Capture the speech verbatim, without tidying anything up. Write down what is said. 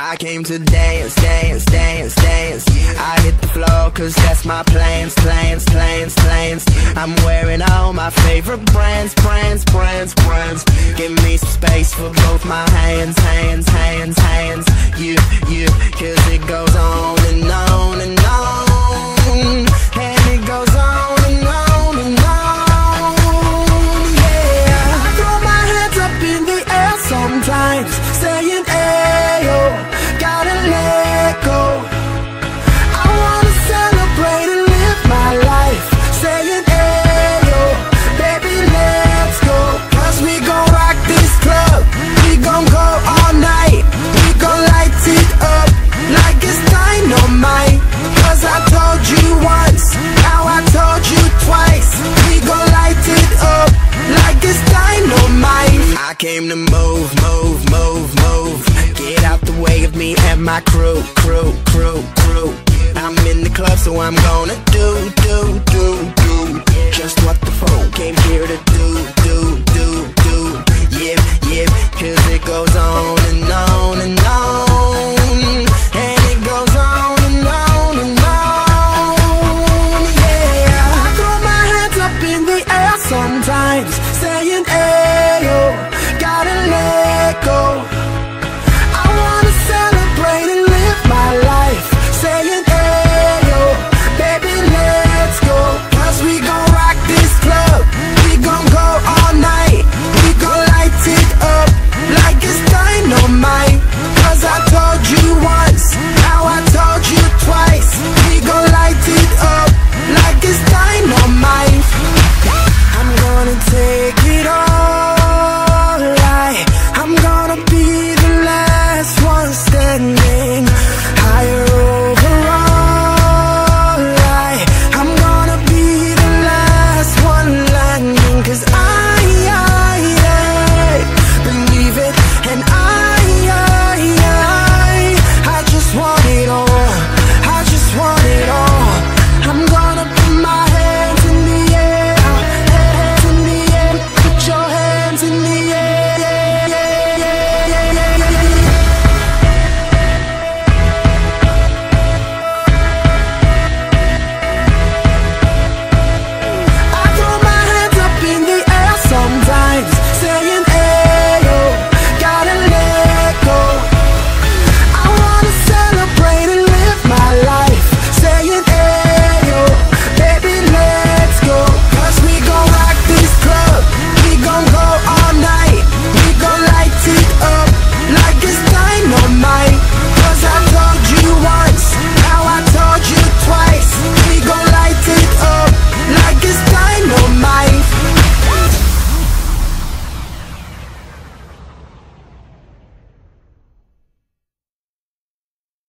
I came to dance, dance, dance, dance. I hit the floor cause that's my plans, plans, plans, plans. I'm wearing all my favorite brands, brands, brands, brands. Give me some space for both my hands, hands, hands, hands. You, you, cause it goes on and on and on. And it goes on and on and on. Yeah, I throw my hands up in the air sometimes, saying ayo, gotta let go. I wanna celebrate and live my life, saying ayo, baby let's go. Cause we gon' rock this club, we gon' go all night. We gon' light it up like it's dynamite. Cause I told you once, now I told you twice. We gon' light it up like it's dynamite. I came to move, move, move, move. Get out the way of me and my crew, crew, crew, crew. I'm in the club so I'm gonna